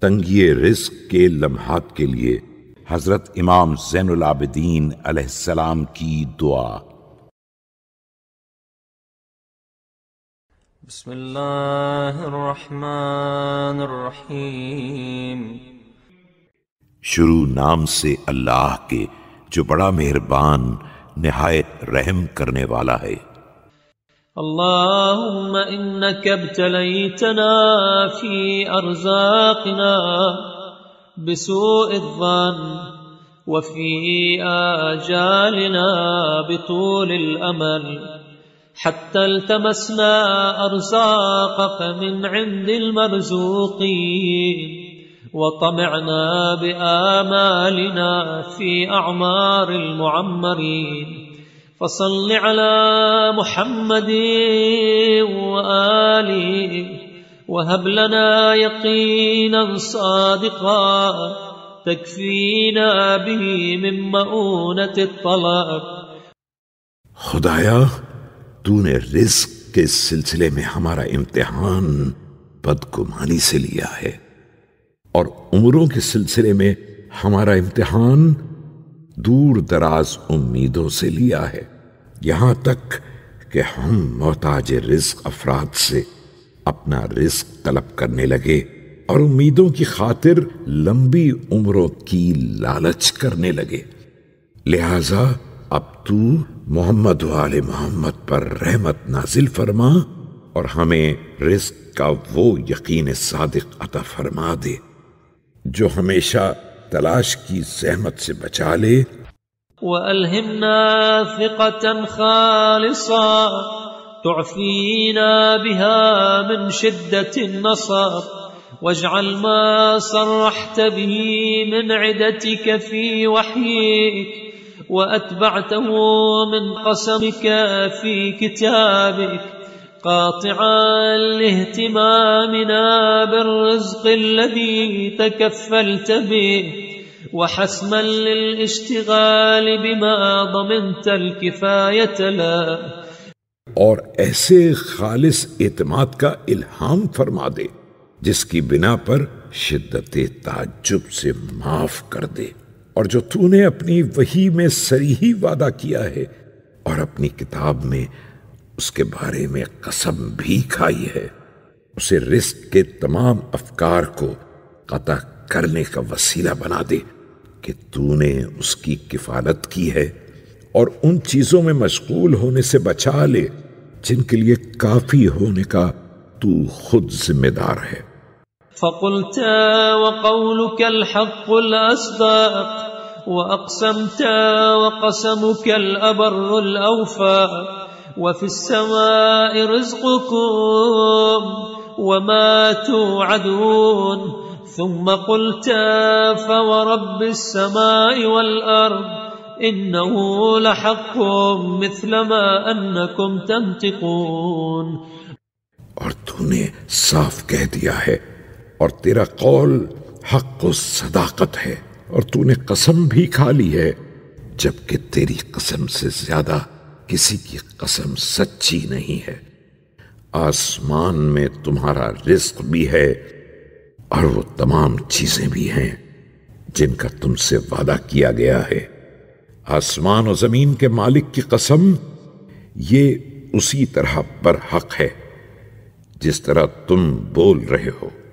تنگی رزق کے لمحات کے لیے حضرت امام زین العابدین علیہ السلام کی دعا۔ بسم اللہ الرحمن الرحیم۔ شروع نام سے اللہ کے جو بڑا مہربان نہایت رحم کرنے والا ہے۔ اللهم إنك ابتليتنا في أرزاقنا بسوء الظن وفي آجالنا بطول الأمل حتى التمسنا أرزاقك من عند المرزوقين وطمعنا بآمالنا في أعمار المعمرين فصل على محمد وآله وهب لنا يقينا صادقا تكفينا به من مؤونة الطلب۔ خدایا تو نے رزق کے سلسلے میں ہمارا امتحان بدگمانی سے لیا ہے، اور عمروں کے سلسلے میں ہمارا امتحان دور دراز امیدوں سے لیا ہے، یہاں تک کہ ہم محتاج رزق افراد سے اپنا رزق طلب کرنے لگے اور امیدوں کی خاطر لمبی عمروں کی لالچ کرنے لگے۔ لہذا اب تو محمد و آل محمد پر رحمت نازل فرما اور ہمیں رزق کا وہ یقین صادق عطا فرما دے جو ہمیشہ تلاش کی زحمت سے بچا لے۔ وألهمنا ثقة خالصة تعفينا بها من شدة النصر، واجعل ما صرحت به من عدتك في وحيك وأتبعته من قسمك في كتابك قاطعا لاهتمامنا بالرزق الذي تكفلت به وحسما للاشتغال بما ضمنت الكفاية له، اور ایسے خالص اعتماد کا الہام فرما دے جس کی بنا پر شدت تعجب سے معاف کر دے، اور جو تو نے اپنی وحی میں صریحی وعدہ کیا ہے اور اپنی کتاب میں اس کے بارے میں قسم بھی کھائی ہے، اسے رزق کے تمام افکار کو قطع کرنے کا وسیلہ بنا دے کہ تو نے اس کی کفالت کی ہے، اور ان چیزوں میں مشغول ہونے سے بچا لے جن کے لیے کافی ہونے کا تو خود ذمہ دار ہے۔ فقلت وقولك الحق الأصدق وأقسمت وقسمك الأبر الأوفى وفي السماء رزقكم وما توعدون، ثم قلت فورب السماء والأرض إنه لحق مثل ما أنكم تنطقون۔ اور تو نے صاف کہہ دیا ہے اور تیرا قول حق و صداقت ہے، اور تو نے قسم بھی کھا لی ہے جبکہ تیری قسم سے زیادہ کسی کی قسم سچی نہیں ہے۔ آسمان میں تمہارا رزق بھی ہے اور وہ تمام چیزیں بھی ہیں جن کا تم سے وعدہ کیا گیا ہے۔ آسمان و زمین کے مالک کی قسم، یہ اسی طرح پر حق ہے جس طرح تم بول رہے ہو۔